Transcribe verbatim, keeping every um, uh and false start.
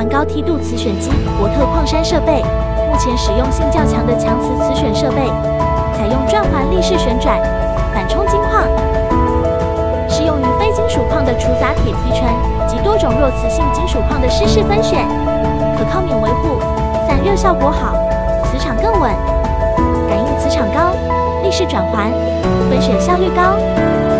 环高梯度磁选机伯特矿山设备，目前使用性较强的强磁磁选设备，采用转环立式旋转，反冲金矿，适用于非金属矿的除杂铁提纯及多种弱磁性金属矿的湿式分选，可靠免维护，散热效果好，磁场更稳，感应磁场高，立式转环，分选效率高。